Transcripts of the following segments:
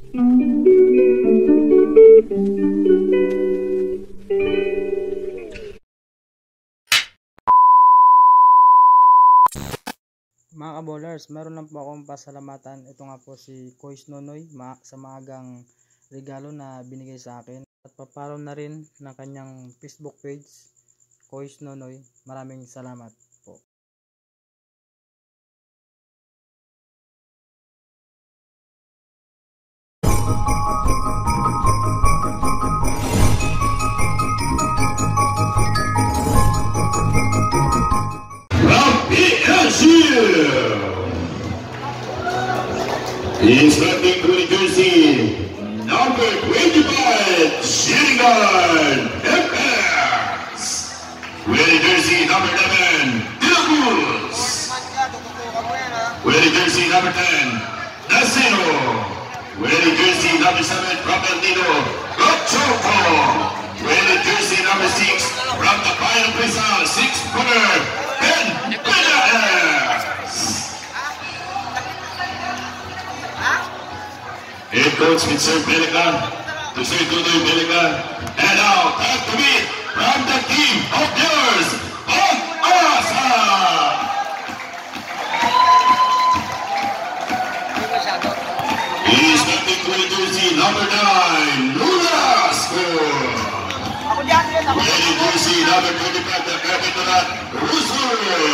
Mga ka-ballers, meron lang po akong pasalamatan. Ito nga po si Coach Nonoy sa maagang regalo na binigay sa akin. At papalo na rin ng kanyang Facebook page, Coach Nonoy. Maraming salamat po. He's running to the jersey, number 25, shooting guard, Evans. With the jersey, number 11, Dilgus. With the jersey, number 10, Nasino. With the jersey, number 7, Rapandino, Rochoco. With the jersey, number 6, from the final prison, 6-footer, Ben Benares. Head coach Mr. Belica, to Sir Tudoy Belica, and now time to meet from the team of yours, Pag-Asa! He's starting with jersey number 9, Lulasco. With jersey number 25, the Capitola, Russo.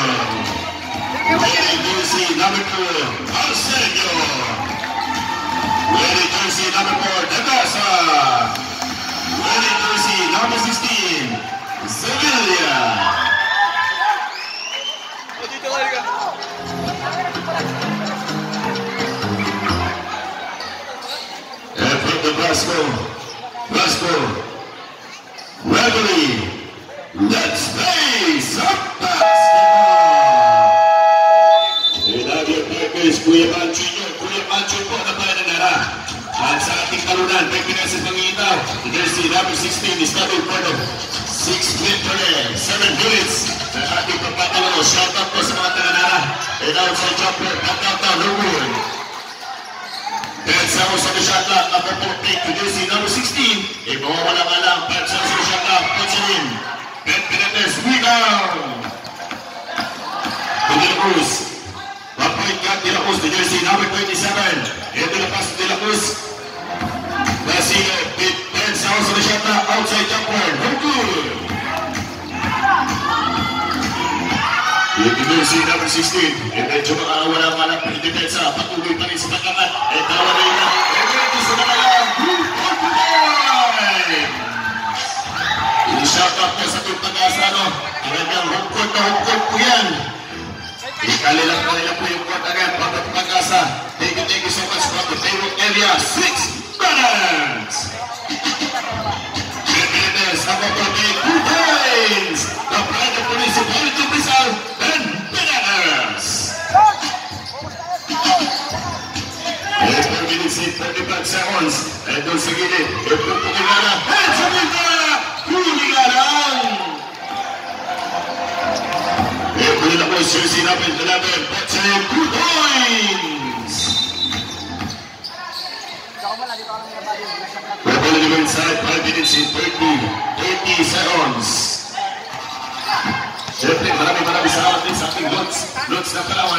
With jersey number 2, Arsenio. Wearing jersey number 4, Nagasa. Wearing jersey number 16, Sevilla. And from the Blasco, Reveille, let's play some basketball. And now your players, Kuya Pancho po na tayo na nara. At sa ating kalunan, Pagpinasis Pangitaw, the jersey number 16 is coming for the 6 minutes, 7 minutes. Sa ating pagpatalo, shout out po sa mga taga-nara. And outside jumper, back down, no good. Pensa mo sa shot clock, number 14, the jersey number 16. E mawawala nga lang, pensa mo sa shot clock, Pensalin. Pagpinasis, rebound. Pagpinasis Cruz. Point guard De La Cruz, the jersey number 27. Ito na pass De La Cruz. Nasilo, pensa mo sa shot clock, outside jumper, no good. Yung jersey number 16. E medyo makakawala nga lang ng depensa. Patuloy pa rin sa pagkakat. E tawa na yun. E medyo sa nakalang. I-shout out po sa itong Pag-Asa. Talagang hukot na hukot po yan. Ikalilang po nila po yung court agad. Pag-Asa. Thank you so much from the BAYWALK area. 6 minutes. Benitez, ang mapapay. 2 points. The pride of municipality of Rizal. Ben Benares. 4 minutes and 35 seconds. And doon sa gilid. Ito po kilala. And sa gilid. Huli nga lang. Ito na po jersey number 11. That's a 2 points. We're going to inside 5 minutes and 30 seconds. Siyempre, maraming salamat din sa ating Lots ng Palawan.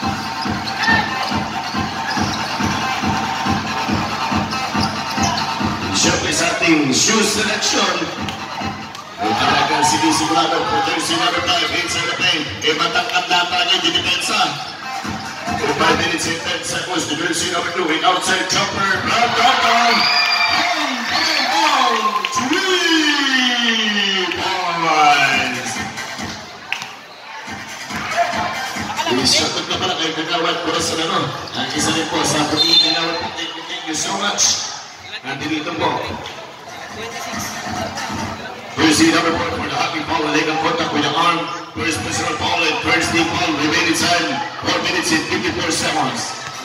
Siyempre sa ating shoes selection. Ay talagang sinisigurado po jersey number 5 inside the paint. E matangkad na talaga yung depensa. 5 minutes and 10 seconds to jersey number 2 with outside jumper. Down. 3 points. Shoutout na pala kayo kagawad po sa ano. Ang isa rin po sa pagiging kagawad po. Thank you so much. Nandito po. Jersey number 4 for the hockey ball. Leg ang contact with the arm. First personal foul and first team foul. Remaining time 4 minutes and 54 seconds.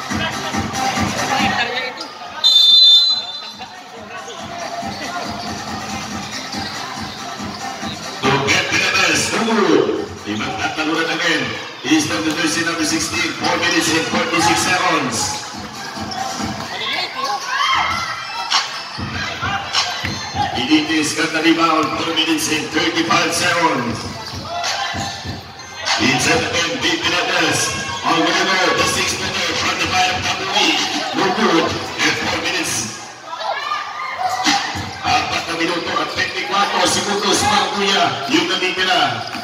To get Benitez, Ibang tatalunan again. He's from the jersey number 16. 4 minutes and 46 seconds. Initis got the rebound, 4 minutes and 35 seconds. It's at the end, big Pilates. On the go, the 6-footer from the line of W. No good. And 4 minutes. 4 na minuto at 24 segundos mga kuya. Yung natitira.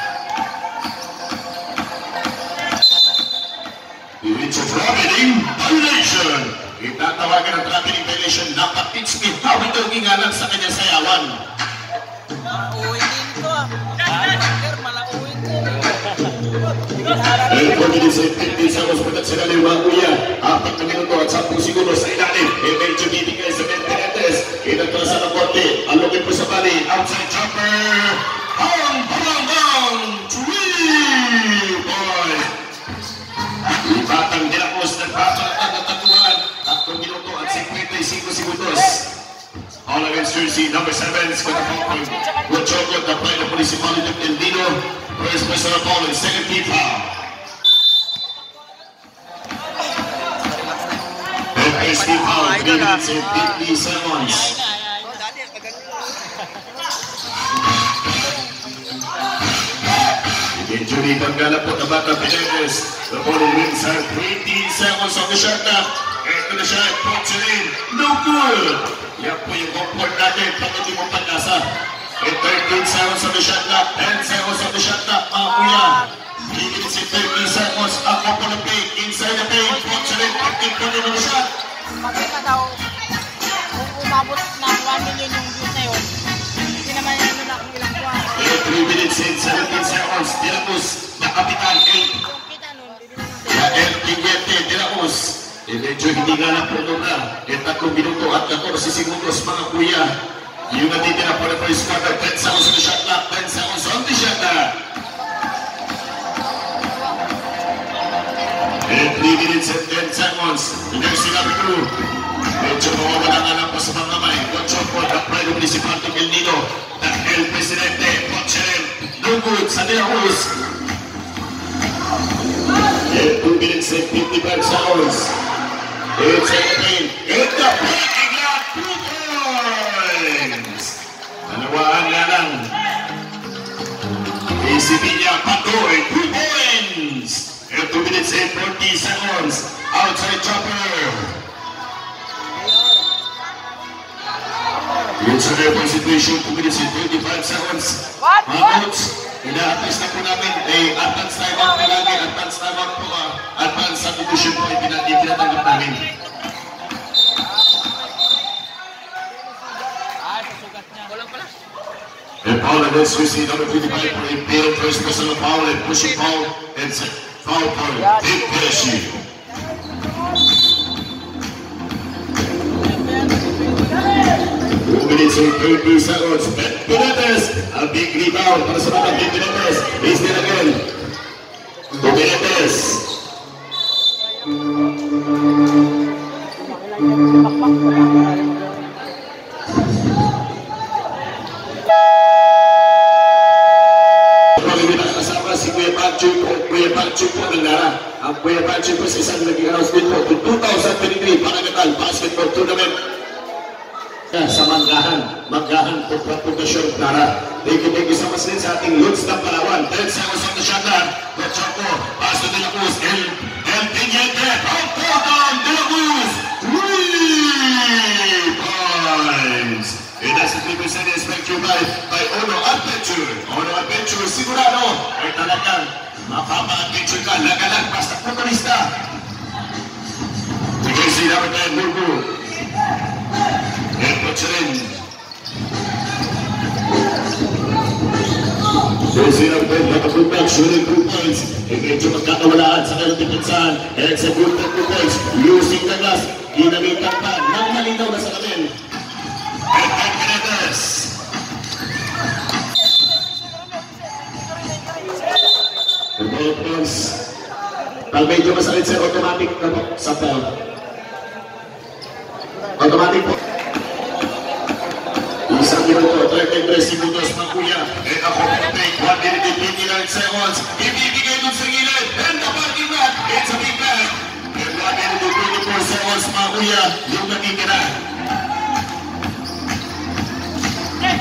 It's a traveling violation. Itatawagan ang traveling violation na patitspi. Hawit ang ingalan sa kanya sayawan. Malauwin din ito ah. Malauwin din. 4 minutes and 50 seconds patat sila ng mga kuya. 4 na minuto at 10 segundos sa ilalim. Medyo bibigay sa Mentenetes. Inagpasa ng korte. Alugin po sa bali. Outside jumper. Bang! 3 points. Batang Dilacos nagpapalatan ng tatuan. 3 minuto at 55 segundos. All against jersey number 7. Scott Falcon. Good chocolate. The play of Municipality of Endino. First personal foul and second team foul. First team foul. 3 minutes and 50 seconds. Injury Bangala po na bata Pinedes. The ball wins are 20 seconds on the shot clock. Ito na siya, puts it in. No good! Yan po yung comfort natin, Bagong Pag-Asa. 13 seconds on the shot clock, 10 seconds on the shot clock, mga kuya. 3 minutes and 30 seconds, ako po ng paint, inside the paint, puts it in, 15 po nyo ng shot. Maganda daw, kung umabot ng 1 million yung views na yun, hindi naman yan na kung ilang buwan. 3 minutes and 17 seconds, Dilacos, na kapitan, El Tigete, Dilacos. Medyo hindi nga na puno na. 3 minuto at 14 segundos, mga kuya. Yung natitira po na first quarter, 10 seconds on the shot clock, 10 seconds on the shot clock. 3 minutes and 10 seconds. There's the number 2. Medyo mawawala nga lang po sa mga kamay. Watch out po, the pride of Municipality of El Nido. The El Presidente, Pocheren. No good sa Dilacos. 2 minutes and 55 seconds. It's a pain. In the breaking lot, 2 points. Dalawaan nga lang. ACB niya, Pandoy, 2 points. 2 minutes and 40 seconds. Outside chopper. It's a different situation. 2 minutes and 25 seconds. Mga coach, ina-advise na po namin, advance time out po lagi, advance time out po, advance substitution po, itinatanggap namin. And foul against Susi, number 55 for impaired first personal foul and pushing foul and foul for Dave Pereshi. Minutes and 30 seconds. Pinedes, a big rebound para sa mga Pinedes. Is there again? Pinedes. Pag-ibig ang kasama si Kuya Bagong po ng Lara. Ang Kuya Bagong po sa isang naging announcement po to 2023 Panagatal Basketball Tournament. Sa Manggahan Pagpapukasyon Clara. Thank you so much din sa ating Lutz ng Palawan. 10 seconds on the shot clock. Choco, Paso de la Cruz, El Piñete, down de la Cruz, 3 points. It has to be presented especially by Ono Adventure. Ono Adventure, sigurado ay talagang mapapa-adventure ka, lagalag, basta motorista. You can see number 10, Burbu. And puts it in. Susi ng Ben, nakapulpag, shooting 2 points. Medyo magkakawalaan sa kanyang tipinsan. Execute the 2 points. Using the glass. Ginamitan pa. Nang malinaw na sa kamin. And Pinedes. The ball points. Pag medyo masakit sir, automatic na po sa foul. Automatic po. Isang minuto, 33 segundos mga kuya. And ako po take 1 minute and 29 seconds. Ibibigay dun sa gilid. And the parking lot. It's a big bag. And 1 minute and 24 seconds mga kuya. Yung natitira.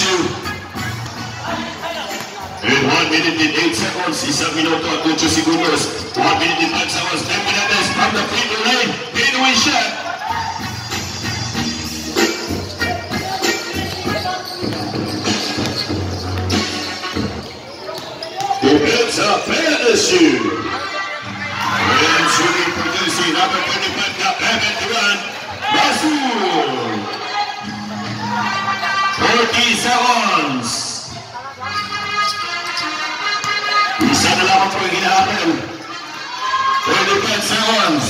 issue. In 1 minute and 8 seconds, isang minuto at 8 segundos. 1 minute and 5 seconds, 10 minutes from the free throw line. Fadeaway shot. It's a PALAWAN. And shooting producing number 25, the Bagong Pag-Asa. 40 seconds. Isa na lamang po yung hinahabol. 25 seconds.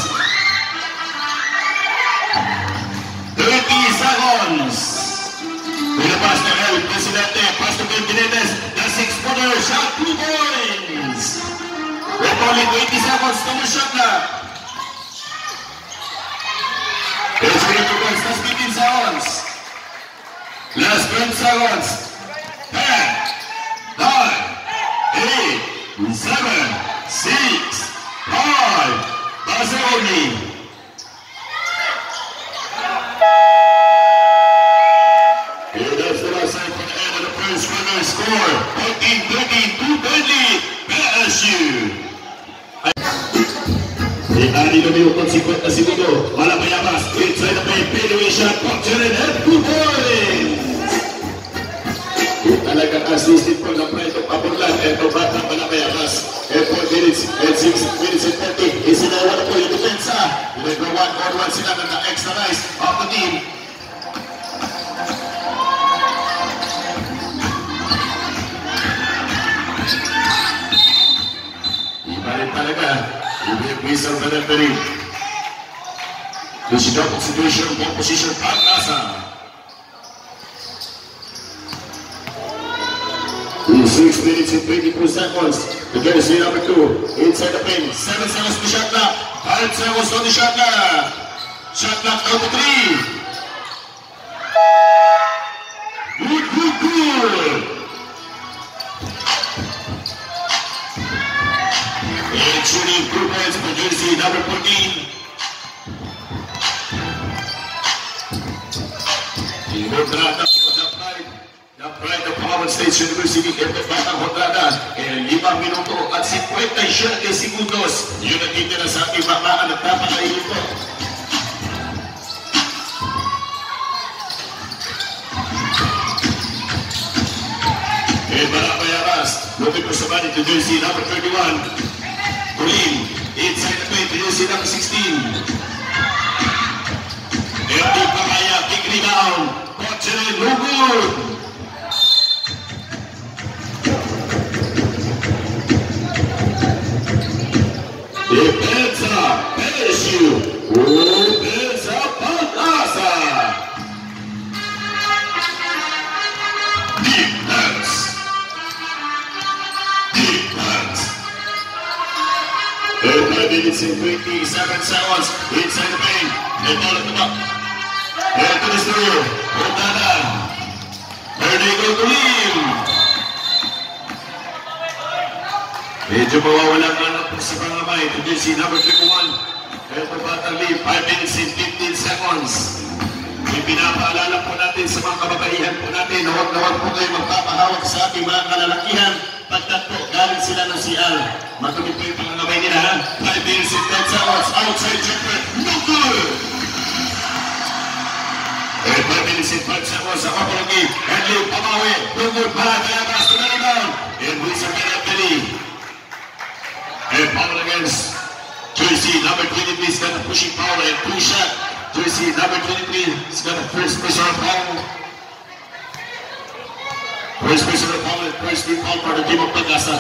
30 seconds. Pinabas na El Presidente. Pass to Benitez. The 6-footer shot. 2 points. With only 20 seconds to the shot na. It's 2 points. Last 15 seconds. Last 20 seconds. 10, 9, 8, 7, 6, 5, buzzer only. And that's the last time for the end of the first quarter. Score 14-13, 2-20, PSU. Ani na yung 50 na segundo. Wala Bayabas. Inside the paint. Fadeaway shot. Captured and 2 points. Talagang assisted po ng Pride of Aburlan. Ito bata pa na Bayabas. And 4 minutes and 6 minutes and 30. Isinawa na po yung depensa. Nag-1 on 1 sila ng extra nice of the team. Iba rin talaga. Whistle for the referee. This is double situation, ball position, Pag-Asa. 6 minutes and 22 seconds. The jersey number 2, inside the paint. 7 seconds to shot clock. 5 seconds on the shot clock. Shot clock down to 3. Good. And shooting 2 points for jersey number 14. Hondrada for the Pride of PALAWAN State University. Ito batang Hondrada. 5 minuto at 57 segundos. Yun ang titira sa ating bamaan at napakainit po. And Bayabas looking for somebody to jersey number 31. Green, inside the paint, jersey number 16. Hindi pa kaya, big rebound. Captured, no good. Depensa, PSU. Depensa, Pag-Asa. Defense. 5 minutes and 27 seconds inside the paint. And ball at the top. And to the score. Hondrada. There they go to Lim. Medyo mawawala ang sa pangamay. To jersey number 31. Ito batang Lim. 5 minutes and 15 seconds. Pinapaalala po natin sa mga kababaihan po natin na huwag po kayo magpapahawak sa ating mga kalalakihan. Pagkat po, galing sila ng CR. Matulog po yung pangangamay nila. 5 minutes and 10 seconds. Outside jumper. No good! And 5 minutes and 5 seconds sa kapalagi. And Lim, pamawi. No good. Bayabas to the rebound. And Amira Calih. And foul against jersey number 23. He's got a pushing foul and 2 shot. Jersey number 23. He's got a first personal foul. First personal foul and first free foul for the team of Pag-Asa.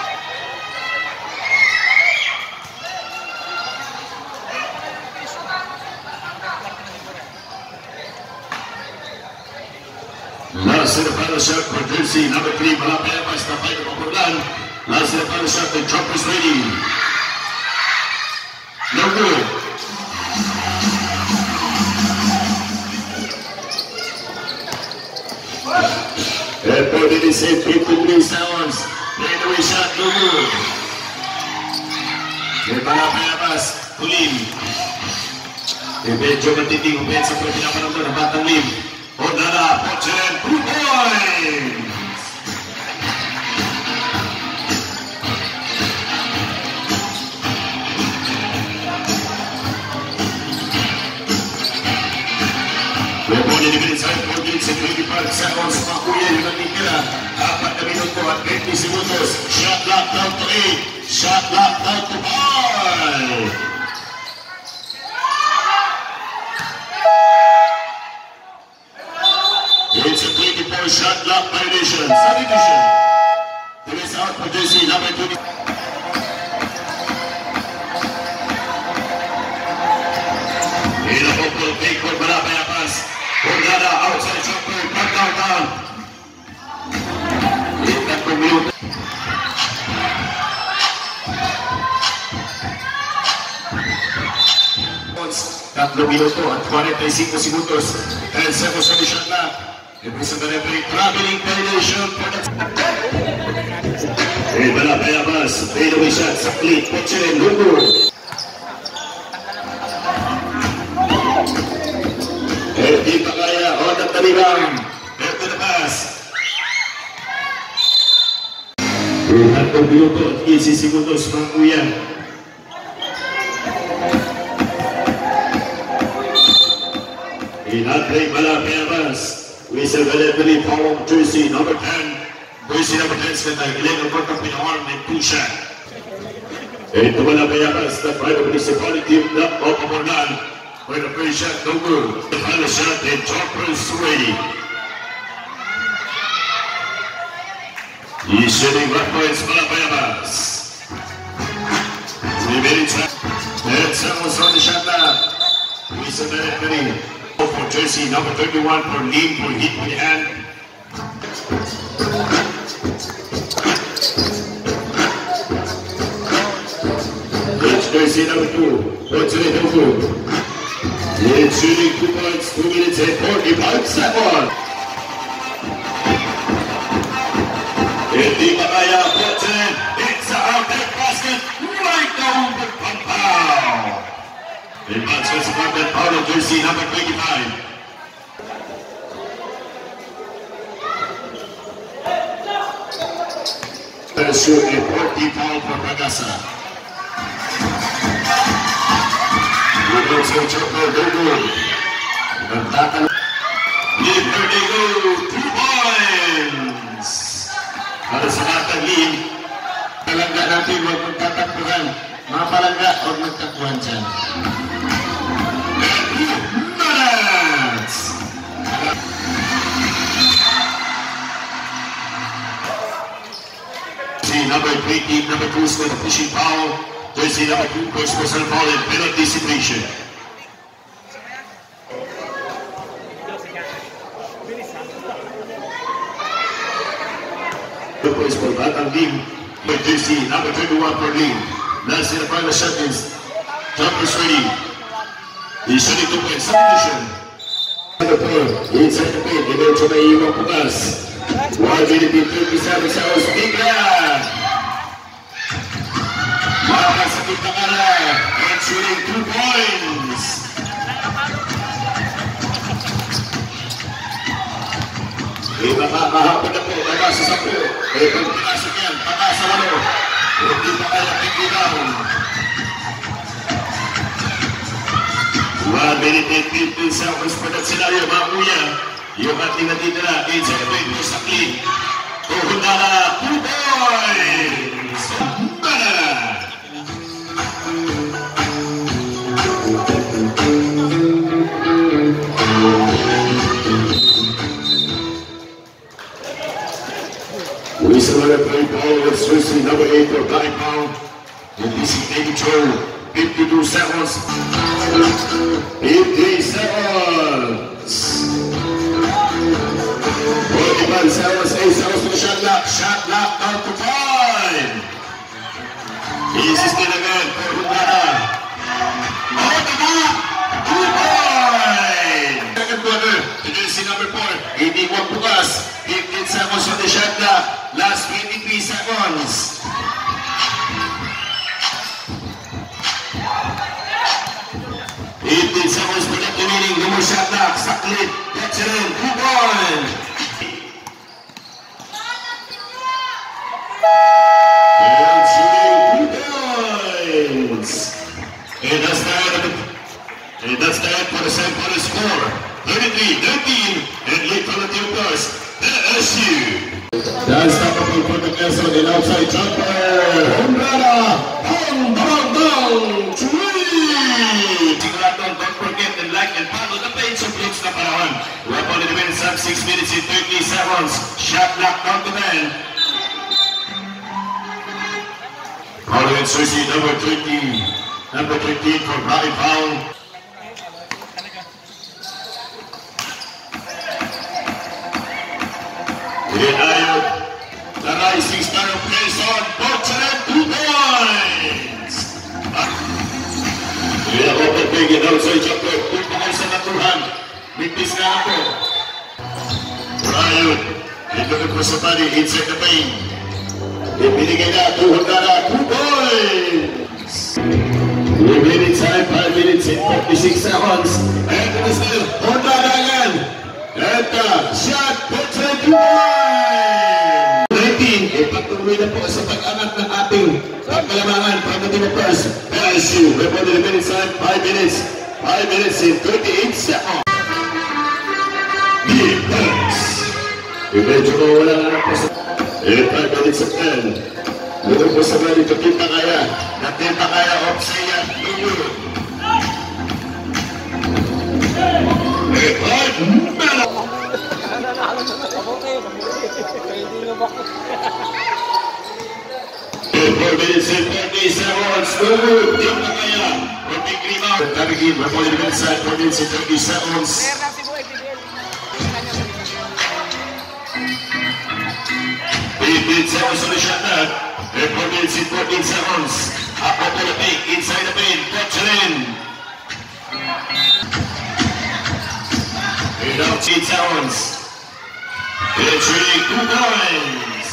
Last set of final shot for jersey number 3. Bayabas na Pride of Aburlan. Last set of final shot. The jumper is ready. No good. And 4 minutes and 53 seconds. Fadeaway shot, no good. May Bayabas, Lim. Medyo matinding upensa po pinapanong doon ang batang Lim. Hondrada, Pochen, 2 points! seconds mga kuya yung natitira. 4 na minuto at 20 segundos. Shot clock down to 8. Shot clock down to 5. It's a 24 shot clock violation. Substitution. It is out for jersey number 20. Will take for Balabayapas. Orgada outside jumper, cut down. Ikat po minuto. Tatlong minuto at 45 segundos. 10 seconds on the shot clock. Represent the referee, traveling violation for the... Balabayabas, fadeaway shot sa cleat. Pechirin, Lungo. Di pa kaya, otak talibang. Back to the pass. 3 minuto at 15 segundos mga kuya. Inatray Balabayabas. Whistle Valentini, following jersey number 10. Jersey number 10 sa Tagilin ng Porta Pinawarm and 2 shot. Ito Balabayabas, the private municipality of Amornan. For the first shot, no good. The final shot, and Chopper's ready. He's shooting right points, Balabayabas. 3 minutes left. 10 seconds on the shot clock. Whistle the referee. For jersey number 31 for Lim for hit with the hand. It's jersey number 2. What's it no good? It's shooting 2 points, 2 minutes and 45 seconds. Hindi pa kaya, Fortune. It's a outlet basket right down the compound. Advance was about that foul of jersey number 25. Let's shoot a 40 foul for Pag-Asa. Good Chopper, no good. Here they go, 2 points. Para sa natang lead, palangga natin, huwag magtatakbuhan. Mga palangga, huwag magtakbuhan dyan. Number 20, number 2 scored a pushing foul. Jersey number 2 course personal foul and penalty situation. The points for Batang Lim. Jersey number 21 for Lim. Last in the final shot is Jumper's ready. He's shooting 2 points. Substitution. Number 4, inside the paint. Diretso may iwang pukas. 1 minute and 37 seconds. Big run. Makakasakit na kala. And shooting 2 points. Makakahapon na po. Pag-Asa sa po. Pag pinasok yan. Pag-Asa walo. Hindi pa kaya pagkilaw. 1 minute and 15 seconds for that scenario, mga kuya. Yung ating natitira, it's a big push sa clean. Tuhod na na, 2 points! Banana! Whistle on a play ball with jersey number 8 for Bagong Pag-Asa. And this is David Joe, 52 seconds. 50 seconds. 41 seconds, 8 seconds to the shot clock. Shot clock down to 5. Easy still again for Hungara. Oh, diba? 2 points. Second quarter, to jersey number 4. 81 bukas. 15 seconds on the shot clock. Last 23 seconds. Seconds for the remaining. No more shot clock. Saklit. Pechirin. 2 points. And shooting 2 points. And that's the end for the score. 33-13. And late for the team first. That's Bagong Pag-Asa on the outside jumper. Umbrella. Bang, bang, bang. Three. Don't forget and like and follow the page of Looks na Palawan. We're on the defense of 6 minutes and 30 seconds. Shot lock down to 10. Following jersey number 13. Number 13 for Robbie Foul. Ayun, the rising star of Quezon, Bochanan, 2 points. Open big and outside jumper, 2 points sa natuhan. Bigtis na ako. Ayun, ito ko sa body, inside the paint. Ibinigay na, 2 points. 2 minutes time, 5 minutes and 46 seconds. And it is still, Honda Ragan. And shot, Bochanan, 2 points. 19, ipatuloy na po sa pag-angat ng ating pagkalamangan pagdating ng first LSU. We're on the minutes time, 5 minutes and 38 seconds. Defense. Medyo wala na po sa 5 minutes of 10. Doon po sa mga nakita kaya of siya lulunod. Four minutes and 30 seconds. Lulunod. Nakita kaya. Big rebound. Tarigin. We're on the minutes time, 4 minutes and 30 seconds. 8 minutes seconds on the shot clock. 4 minutes and 14 seconds. Up on the paint, inside the paint, Bochanan. And out 8 seconds. It's really 2 points.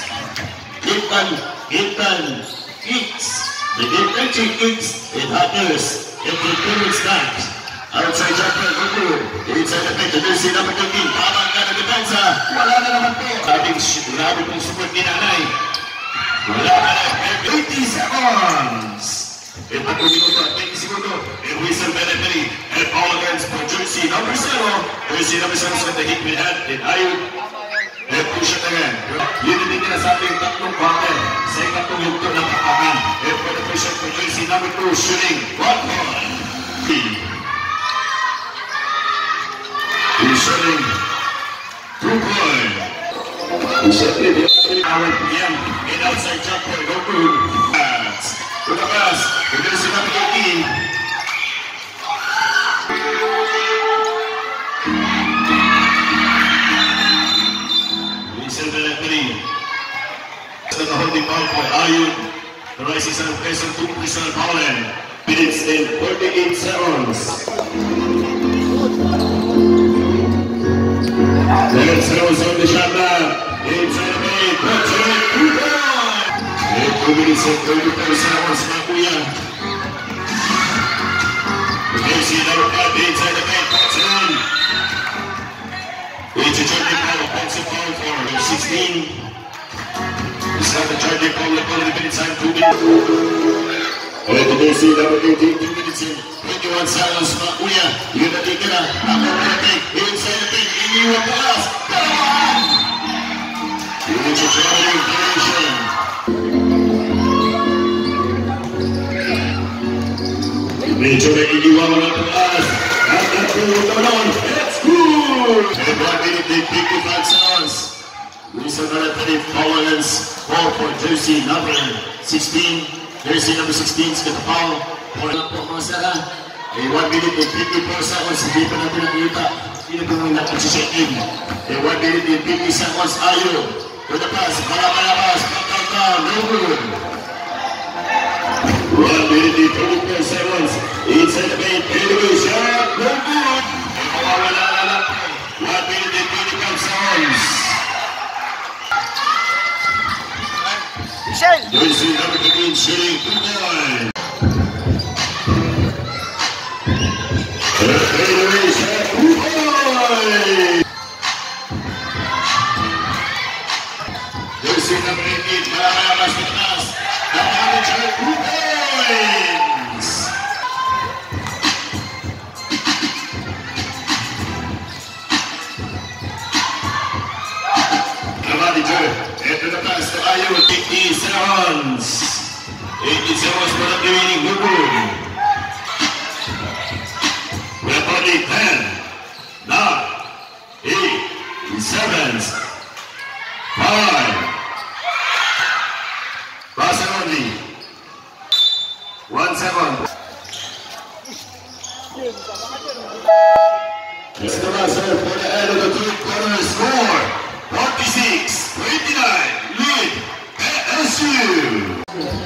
Hintan, kicks. The defensive kicks and Hunters. It will 2 minutes back. Outside jumper, good. Inside the paint, there's the number 13. Tamang ka na depensa. Wala na naman po. Grabe pong support ni Nanay. Wala na lang. 20 seconds. And 2 minuto at 20 segundo. And whistle penalty. And all against for jersey number 0. Jersey number 0 sa the hit we had. And Ayun. And push it again. Yun din nila sa ating tatlong quarter. Sa ikatong yugto ng pakakan. And for the push for jersey number 2. Shooting 1 point. He's shooting 2 points. He's shooting 2 p.m. And outside jumper, no good. To the pass, we're going to see number 18. Listen to that three. The holding ball for Ayun. The rising sun of Quezon, 2 personal foul. Minutes and 48 seconds. Let's go on the shot now. Inside the paint, Bochanan, 2 points. 2 minutes and 34 seconds, Makuya. Jersey number 5, inside the paint, Bochanan. It's a charging foul, offensive foul for 16. It's not the charging foul, the minutes time, 2 minutes. And the jersey number 18, 2 minutes and 21 seconds, Makuya. Yun na tingin na, ako na paint, inside the paint, iniwan pa last. Palawan! It's a traveling variation. Medyo na iniwan mo na pa last. At natulog naman, it's good! And 1 minute and 55 seconds. Lisa Maratani, Palawan's ball for jersey number 16. Jersey number 16 is gonna foul. Wala po mga sara. 1 minute and 54 seconds. Hindi pa natin nakita. Hindi pa natin nagsishaking. 1 minute and 50 seconds. Ayun. To the pass. Palabas. Down. No good. 1 minute and 24 seconds. Inside the paint. Anyway, shot. No good. Mawawala na lang. 1 minute and 25 seconds. Jersey number 15 shooting 2 points. Fadeaway shot 2 points. Jersey number 18 Palabas with the pass. Palabas shot 2 points. Kamadi time. Pass and only. 1 second. It's the buzzer for the end of the third quarter. Score 46-29. Lead PSU.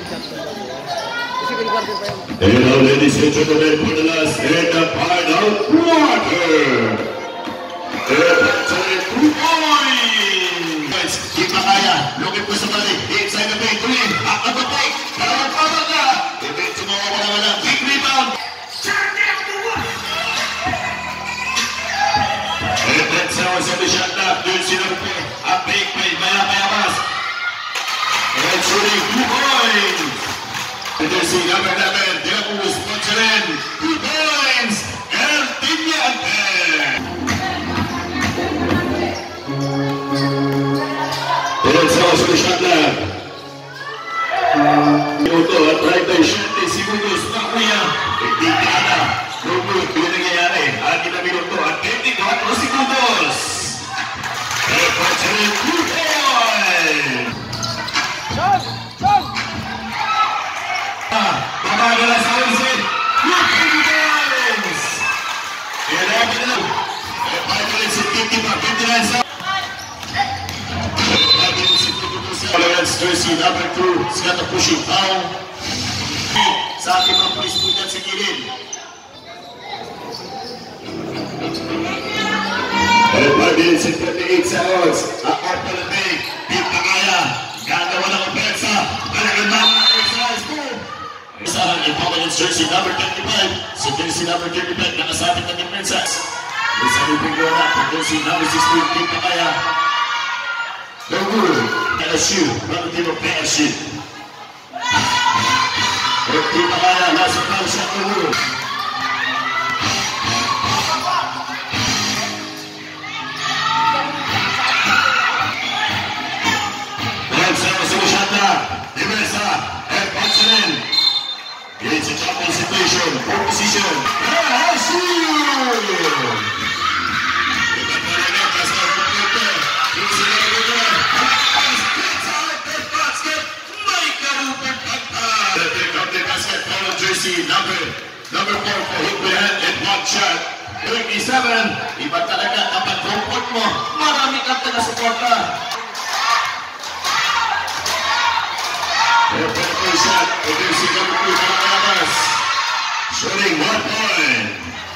And now, ladies and gentlemen, for the last and the final quarter. That's a 2 points. Kita kaya. Looking po sa balik. Inside the paint. Green. Up the paint. Parang na. Debate sumawa ko naman ang big rebound. And that's how it's the shot clock. Doon sila po. Up paint. Maya mas. And shooting 2 points. And there's the number 11. Diabos Poncharen. 2 points. El Tiñante. That's how it's the shot clock. Minuto at 37 segundos na kuya. Hindi na. Ruput, yun nangyayari. Akin na minuto at 24 segundos. El Poncharen 2 points. Pamagalas sa Wilson. Look at the balance. And after that, 5 minutes and 59 seconds. 5 minutes and 52 seconds. Palawans jersey number 2. He's got the pushing foul. Sa ating mga pulis po dyan sa kilid. And 5 minutes and 58 seconds. Akor Palantig. Pip Kagaya. Gagawa ng opensa. Talagang mga exercise po. Isahan yung Palawans jersey number 35. So jersey number 35 nakasabit ng defensas. Isahan yung Pingona for jersey number 16 Pip Kagaya. No good. LSU, relative of PSU. Pip Kagaya, last foul shot, no good. It's a jumping situation, poor position. LSU! Jersey number 4 for Higbehan and one shot. 37, iba talaga kapag rumpot mo, marami kang taga-suporta. Perfect shot, Jersey number 2 for Palawans. Shooting 1 point.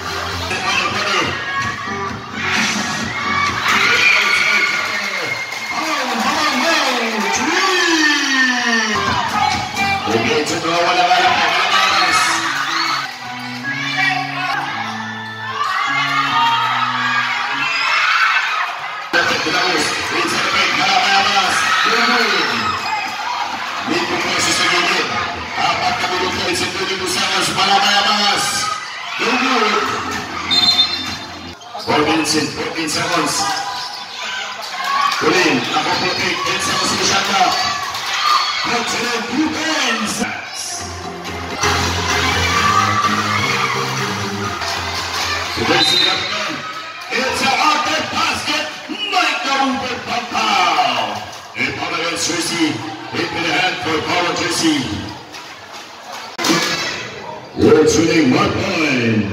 Okay, to go, wala. In 14 seconds. Kulin, nakaprotect 10 seconds sa shot clock. Puts it in 2 points. It's a outlet basket. Mike Ruben Pampao. And Palawans jersey hit in the hand for Palawans jersey. We're shooting 1 point.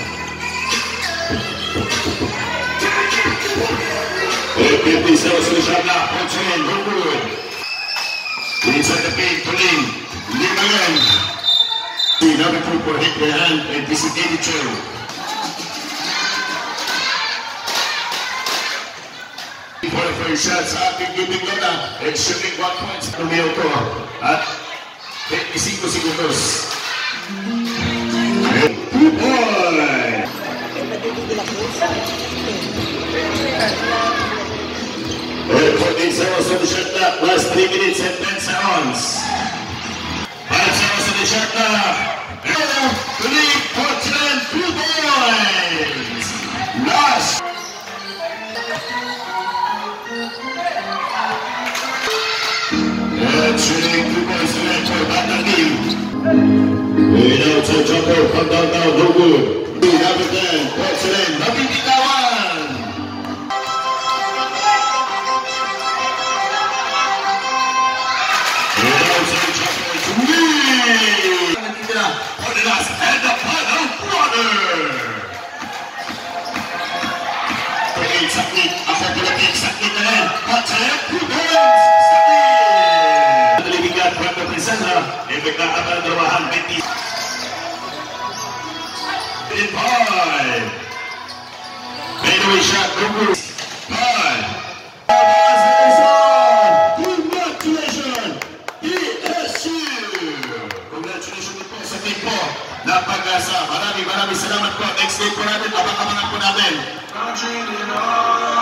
50 seconds to the shot clock. Puts it in. No good. Inside the paint. Pulling. Limayan. Number 2 for hit the hand. And this is 82. For the first shot sa ating giving Lona. And shooting 1 point. Tumiyaw ko. At 25 segundos. 2 points. 14 seconds on the shot clock, last 3 minutes and 10 seconds. 5 seconds on the shot clock. The lead for 2 points. Last. And shooting 2 points to net for Batang. Moving out to jumper, come down now, no good. Number 10, Porcelain, nabibitawan. Wee! For the last and the final quarter. Sakit, ako pulapin, sakit na rin. Patsayap, 2 points, sakit! Nalibigat, Puerto Princesa, ibig na ang dalawahan, 20. 5. Fadeaway shot, Rugurs. 5. Congratulations, PSU! Congratulations po sa team po na Pag-Asa. Maraming salamat po. Next game po natin, abang-abangan po natin.